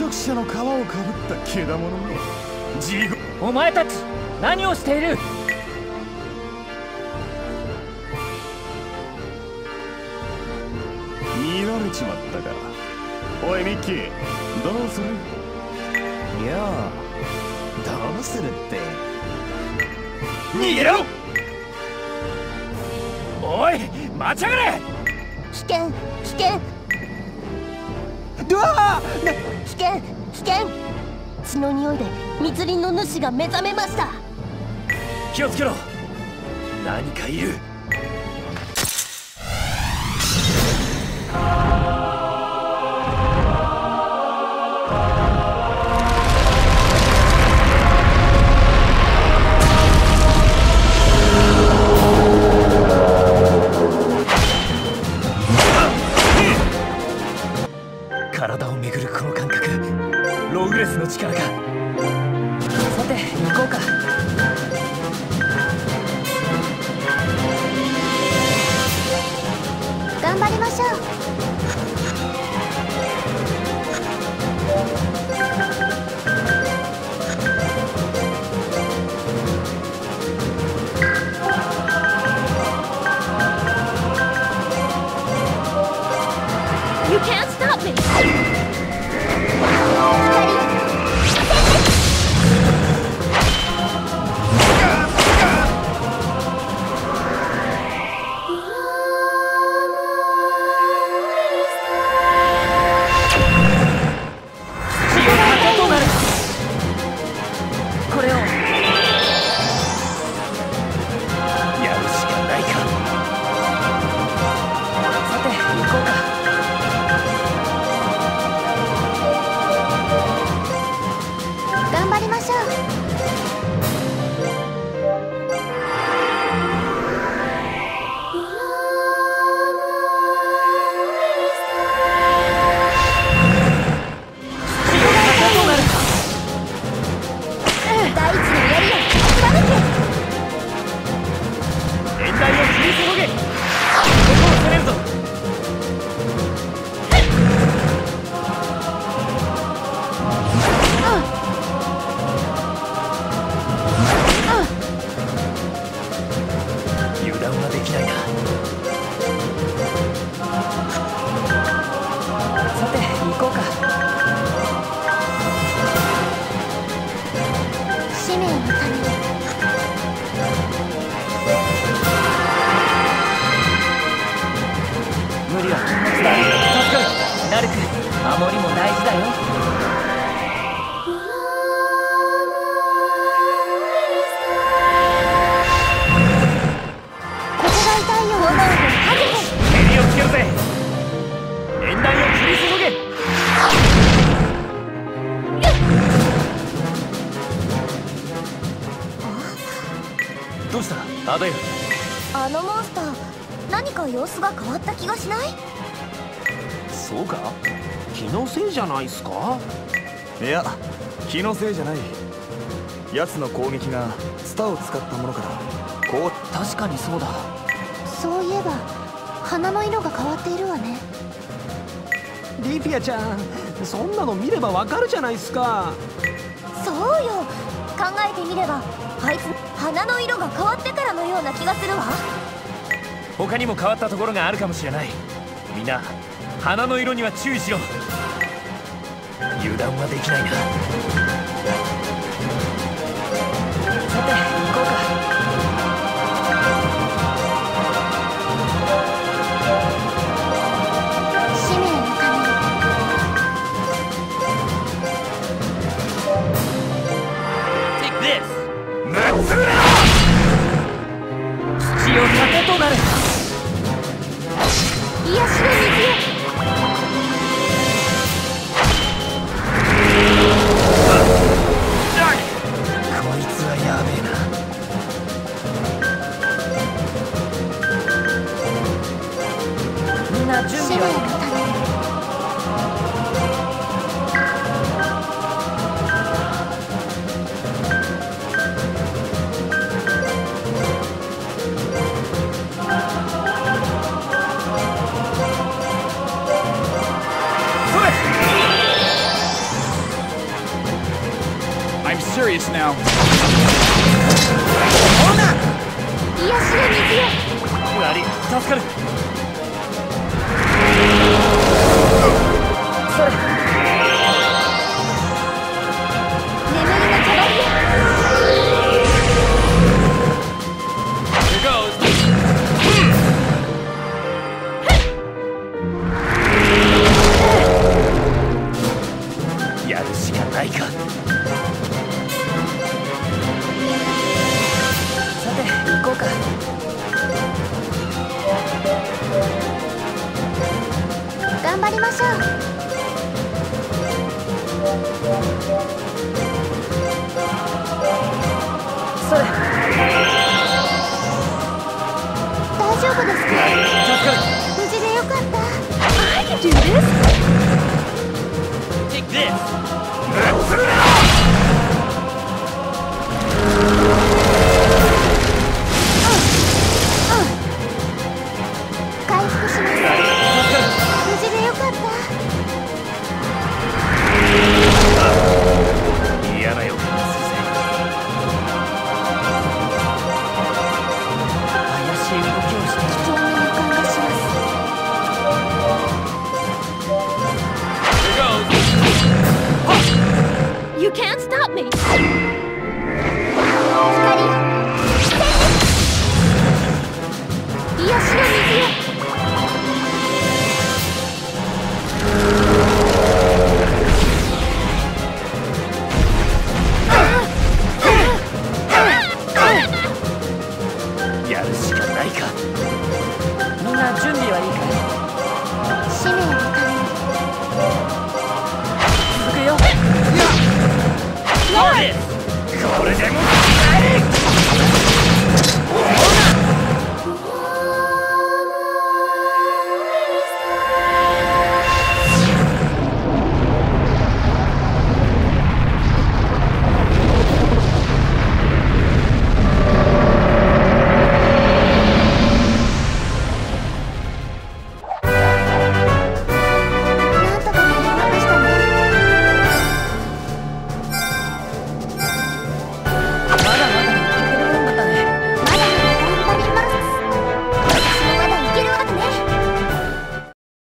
食者の皮をかぶったけだものめ。地獄。 お前たち何をしている？ 見られちまったか。おいミッキー、どうする？ いやどうするって。 逃げろ！おい待ちやがれ！ 危険危険。 うわ危険危険。血の匂いで密林の主が目覚めました。 気をつけろ。何かいる。体をめぐるこの感覚、ログレスの力か。さて行こうか。 頑張りましょう。You can't stop me! 頑張りましょう。大地の槍を貫け。 遠雷を切り注げ。ここを攻めるぞ。油断はできないな。さて行こうか。 使命のために。 無理は禁物だ。助かる。ナルク、守りも大事だよ。 ここが痛いよ。炎をはげて。 蹴りをつけるぜ。遠雷を切り注げ。どうしたアダエル？ あのモンスター、何か様子が変わった気がしない？ そうか？気のせいじゃないっすか？ いや、気のせいじゃない。奴の攻撃がツタを使ったものからこう。 確かにそうだ。 そういえば花の色が変わっているわね。 リフィアちゃん、そんなの見ればわかるじゃないっすか。 そうよ、考えてみればあいつ花の色が変わってからのような気がするわ。 他にも変わったところがあるかもしれない。みんな花の色には注意しろ。油断はできないな。さて行こうか。 使命のために。 Take this! 土を盾となる。 癒しの水よ。 こいつはやべえな。みんな準使命の備はいいか？ ために。 それ！ serious now. 癒しの水よ。 悪い、助かる。 それ。眠りのキャバリア。 Here goes. やるしかないか。 さて行こうか。頑張りましょう。それ。大丈夫ですか？ 助かる。 無事でよかった。I can do this. Take this. 回復します。無事でよかった。 嫌な予感がするぜ。怪しい動きをして危険な予感がします。You can't stop me. 光よ。癒しの水よ。 やるしかないか。みんな準備はいいかい？ 使命のために。 続くよ。これでも